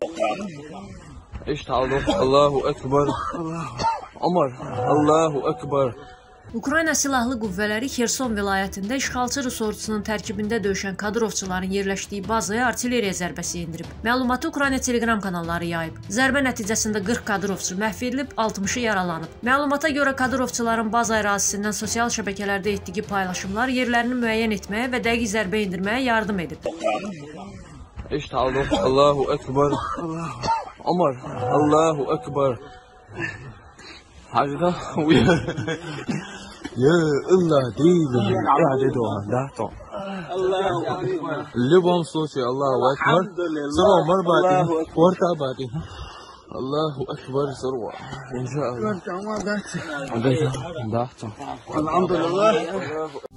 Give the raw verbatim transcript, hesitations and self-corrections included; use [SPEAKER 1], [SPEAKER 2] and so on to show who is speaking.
[SPEAKER 1] İştahlı. Allahu Ekber. Amar. Allahu Ekber.
[SPEAKER 2] Ukrayna Silahlı Qüvvələri Xerson vilayətində işğalçı Rus ordusunun tərkibində döyüşən Kadyrovçuların yerləşdiyi bazaya artilleriya zərbəsi endirib. Məlumatı Ukrayna Telegram kanalları yayıb. Zərbə nəticəsində qırx Kadyrovçu məhv edilib, altmışı yaralanıb. Məlumata görə Kadyrovçuların baza ərazisindən sosial şəbəkələrdə etdiyi paylaşımlar yerlərini müəyyən etməyə və dəqiq zərbə endirməyə yardım edib.
[SPEAKER 1] İştahlı. Allahu Ekber. Amar. Allahu Ekber. Hacda uya. Ya Allah değil. İade dua. Dahto.
[SPEAKER 3] Allahu Ekber.
[SPEAKER 1] Libam sosi Allahu Ekber. Sarwa marbati. Warta bati. Allahu Ekber sarwa. İnşallah. Dahto.
[SPEAKER 3] Alhamdulillah.